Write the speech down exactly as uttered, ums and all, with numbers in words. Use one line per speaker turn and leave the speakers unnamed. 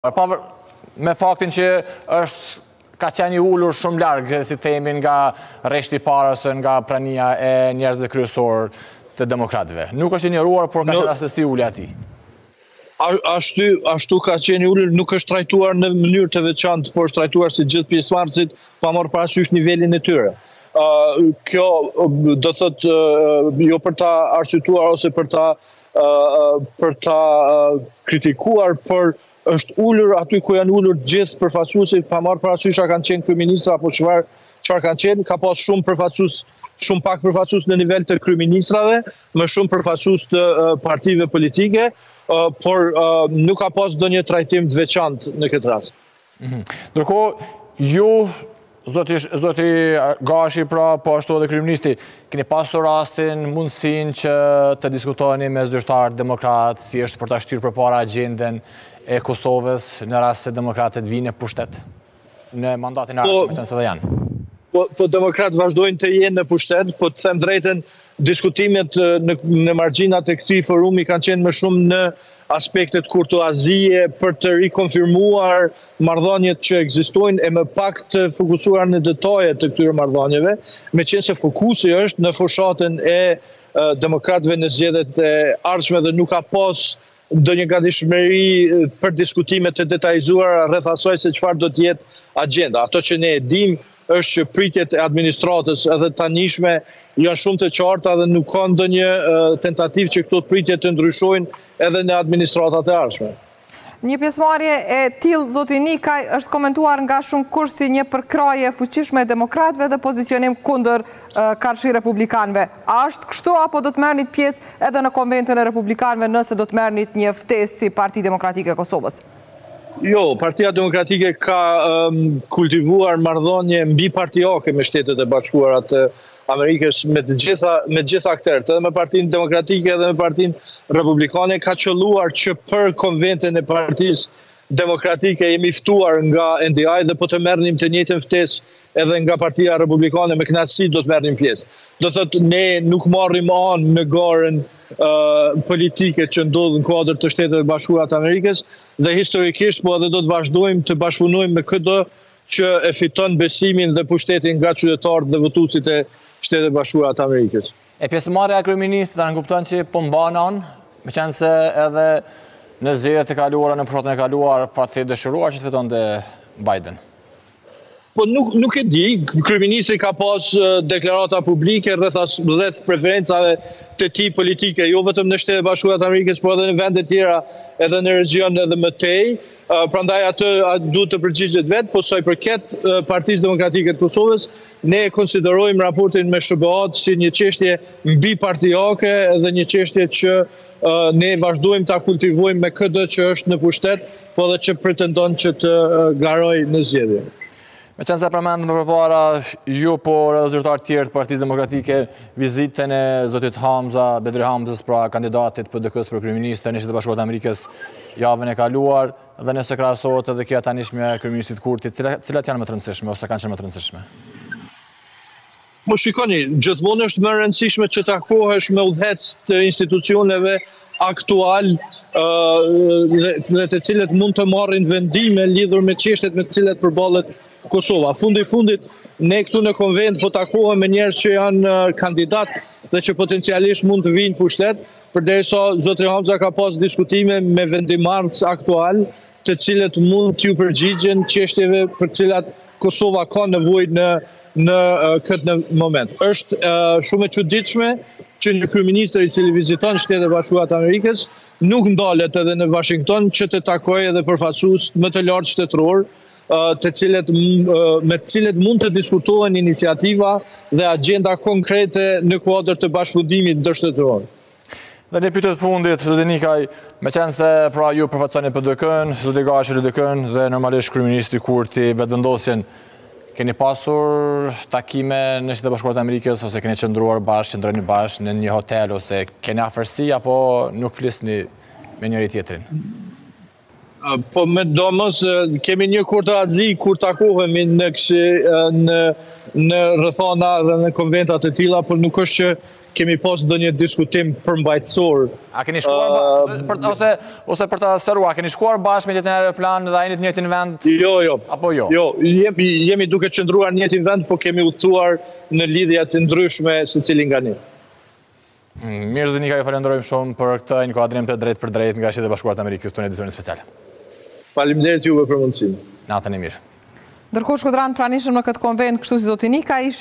Me faktin që është ka qenë i ullur shumë largë, si themin, nga rreshti i parë ose nga prania e njerëzve kryesor të demokratëve. Nuk është i njohuar, por ka qenë rastësi ulja e tij.
Ashtu, ashtu ka qenë i ullur, nuk është trajtuar në mënyrë të veçantë, por është trajtuar si gjithë pjesëmarrësit, pa marrë parasysh nivelin e tyre. Uh, kjo do thot uh, jo për ta arsyetuar ose për ta uh, për ta uh, kritikuar, por është ullur aty ku janë ullur gjithë përfaqësuesit, pa marrë parasysh a kanë qenë kryeministra apo çfarë çfarë kanë qenë. Ka pas shumë përfaqësues, shumë pak përfaqësues në nivel të kryeministrave, më shumë përfaqësues të uh, partive politike, uh, por uh, nuk ka pas ndonjë trajtim të veçantë në këtë rast.
Mm-hmm. Ndërkohë, ju Zoti, zoti Gashi, pra, po ashtu edhe kryeministi, keni pasur rastin, mundësinë që të diskutoni me zyrtarë demokratë, si është për ta shtyrë përpara agjenden e Kosovës në rast se demokratët vinë në pushtet në mandatin e ardhshëm, me qenë se dhe janë.
Po, po demokratë vazhdojnë të jenë në pushtet, po të them drejtën, diskutimet në, në margjinat e këtij forumi kanë qenë më shumë në aspektet kurtuazie për të rikonfirmuar marrëdhëniet që ekzistojnë e më pak të fokusuar në detajet të këtyre marrëdhënieve, me qenë se fokusi është në fushatën e uh, demokratëve në zgjedhjet e ardhshme dhe nuk ka pas ndonjë gatishmëri për diskutime të detajzuara rreth asaj se çfarë do të jetë agjenda. Ato që ne e dimë është që pritjet e administratës edhe tanishme janë shumë të qarta dhe nuk ka ndonjë uh, tentativë që këto pritje të ndryshojnë edhe në administratat e ardhshme.
Një pjesëmarrje e tillë, zoti Nikaj, është komentuar nga shumë kush si një përkraje e fuqishme e demokratëve dhe pozicionim kundër uh, karshi republikanëve. A është kështu apo do të merrnit pjesë edhe në konventin e republikanëve nëse do të merrnit një ftesë si Partia Demokratike e Kosovës?
Jo, Partia Demokratike ka um, kultivuar marrëdhënie mbipartiake me Shtetet e Bashkuara të Amerikës, me të gjitha me të gjitha aktorët, edhe me Partinë Demokratike edhe me Partinë Republikane. Ka qelluar që për konventin e Partisë Demokratike jemi ftuar nga N D I dhe po të merrnim të njëjtën ftesë edhe nga Partia Republikane, me kënaqësi do të merrnim pjesë. Do thotë ne nuk marrim anë në garën uh, politike që ndodh në kuadër të Shtetit të Bashkuara të Amerikës dhe historikisht po edhe do të vazhdojmë të bashkëpunojmë me çdo që e fiton besimin dhe pushtetin nga qytetarët dhe votuesit e Shtetit të Bashkuara të Amerikës.
E pjesëmarrja e kryeministit ta kupton që po mbanon, me qenë se edhe në zgjedhjet e kaluara, në fushatën e kaluar, pa të dëshiruar që të fitonte Biden.
Po nuk, nuk e di, kryeministri ka pas deklarata publike rreth rreth preferencave të tij politike, jo vetëm në Shtetet e Bashkuara të Amerikës, por edhe në vende tjera, edhe në region edhe më tej. Uh, prandaj atë duhet të përgjigjet vetë, po sa i përket uh, Partisë Demokratike të Kosovës, ne konsiderojmë raportin me S B A-t si një çështje mbipartiake dhe një çështje që uh, ne vazhdojmë ta kultivojmë me çdo që është në pushtet, po edhe që pretendon që të uh, garojë në zgjedhje.
Me qenë se përmendëm më përpara, ju por edhe zyrtarë tjerë të Partisë Demokratike, vizitën e zotit Hamza, Bedri Hamzës, pra kandidatit P D K-s për kryeministër në Shtetet e Bashkuara të Amerikës javën e kaluar, dhe nëse krahasohet edhe kjo tanishmja e kryeministit Kurti, cilat, cilat janë më të rëndësishme ose kanë qenë më të rëndësishme?
Po shikoni, gjithmonë është më rëndësishme që takohesh me udhëhec të institucioneve aktual uh, dhe të cilët mund të marrin vendime lidhur me çështjet me të cilat përballet Kosova. Fundi fundit, ne këtu në konvent po takohem me njerëz që janë kandidat dhe që potencialisht mund të vinë pushtet, përderisa zotri Hamza ka pas diskutime me vendimarrës aktual, të cilët mund t'ju përgjigjen çështjeve për të cilat Kosova ka nevojë në në uh, këtë në moment. Është uh, shumë e çuditshme që një kryeministër i cili viziton Shtetet e Bashkuara të Amerikës nuk ndalet edhe në Washington që të takojë edhe përfaqësues më të lartë shtetëror, të cilët, me të cilët mund të diskutohen iniciativa dhe agenda konkrete në kuadër të bashkëpunimit ndërshtetëror.
Dhe një pyetje të fundit, zoti Nikaj, me qenë se pra ju përfaqësoni P D K-n, zoti Gashi P D K-n dhe normalisht kryeministri Kurti vetëvendosjen, keni pasur takime në Shtetet e Bashkuara të Amerikës ose keni qëndruar bashkë, qëndroni bashkë në një hotel ose keni afërsi apo nuk flisni me njëri tjetrin?
Po me domos kemi një kurtoazi kur takohemi në në në rrethana dhe në konventat e tilla, por nuk është që kemi pas ndonjë diskutim përmbajtësor.
A keni shkuar, uh, ose, ose për të sërua, a keni shkuar bashkë me jetën e aeroplan dhe ajnit njëtin vend?
Jo, jo.
Apo jo?
Jo, jemi, jemi duke qëndruar njëtin vend, po kemi udhëtuar në lidhja të ndryshme se cilin nga ne.
Mm, mirë Zotë Nika, ju falenderojmë shumë për këtë inkuadrim të drejt për drejt nga Shtetet e Bashkuara të Amerikës tonë edicionin special.
Faleminderit juve për mundësinë.
Natën e mirë.
Ndërkohë Shkodran pranishëm në këtë konvent, kështu si Zotë Nika ishi